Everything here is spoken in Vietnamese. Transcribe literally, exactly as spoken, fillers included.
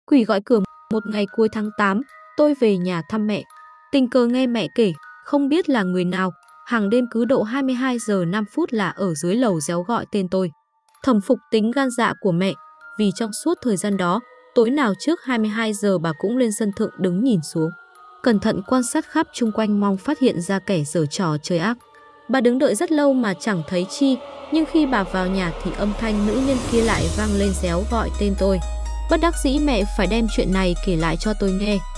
Quỷ gọi cửa. Một ngày cuối tháng tám, tôi về nhà thăm mẹ. Tình cờ nghe mẹ kể, không biết là người nào, hàng đêm cứ độ hai mươi hai giờ năm phút là ở dưới lầu réo gọi tên tôi. Thầm phục tính gan dạ của mẹ, vì trong suốt thời gian đó, tối nào trước hai mươi hai giờ bà cũng lên sân thượng đứng nhìn xuống. Cẩn thận quan sát khắp chung quanh mong phát hiện ra kẻ giở trò chơi ác. Bà đứng đợi rất lâu mà chẳng thấy chi, nhưng khi bà vào nhà thì âm thanh nữ nhân kia lại vang lên réo gọi tên tôi. Bất đắc dĩ mẹ phải đem chuyện này kể lại cho tôi nghe.